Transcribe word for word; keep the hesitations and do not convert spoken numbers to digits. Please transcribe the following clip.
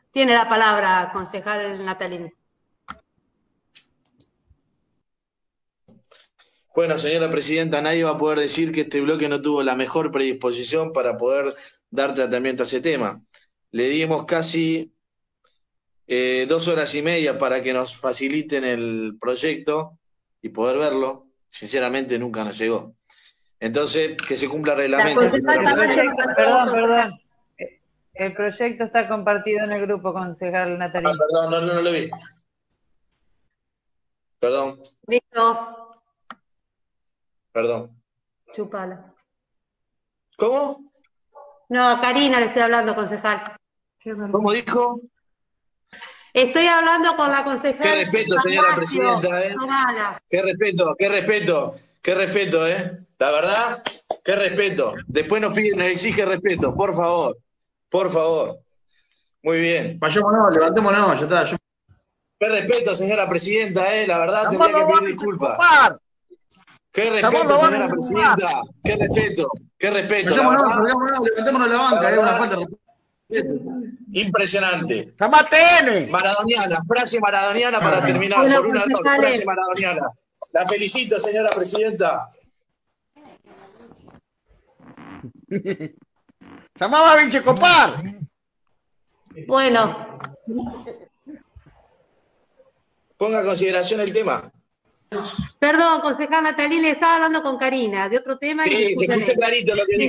Tiene la palabra, concejal Natalini. Bueno, señora presidenta, nadie va a poder decir que este bloque no tuvo la mejor predisposición para poder dar tratamiento a ese tema. Le dimos casi eh, dos horas y media para que nos faciliten el proyecto y poder verlo. Sinceramente, nunca nos llegó. Entonces, que se cumpla el La reglamento, concejal señora El Tamayo presidenta. proyecto, nos perdón, mandó, perdón. El proyecto está compartido en el grupo, concejal Ah, Natalí. perdón, no, no, no lo vi. Perdón, listo, perdón. chupala. ¿Cómo? No, a Karina le estoy hablando, concejal. ¿Cómo dijo? Estoy hablando con la Qué concejal respeto, señora Tamayo, presidenta, ¿eh? Chupala. Qué respeto, qué respeto, qué respeto, ¿eh? La verdad, qué respeto. Después nos pide, nos exige respeto, por favor, por favor. Muy bien. Vayámonos, levantémonos, ya está. Yo... Qué respeto, señora presidenta, ¿eh? La verdad, Jamás tendría lo que van pedir a disculpas. ocupar. Qué Jamás respeto, lo van a señora ocupar. presidenta. Qué respeto, qué respeto. La Vayámonos, verdad, salgámonos, levantémonos la la banca, es una verdad, falta de respeto. impresionante. Jamás tiene. Maradoniana, frase maradoniana para terminar. Bueno, Por una frase concejales, maradoniana. La felicito, señora presidenta. Jamás va a venir a ocupar. bueno, Ponga a consideración el tema. perdón, concejal Natalini, estaba hablando con Karina de otro tema y Sí, se escuchó discúlpeme. clarito lo que dijo.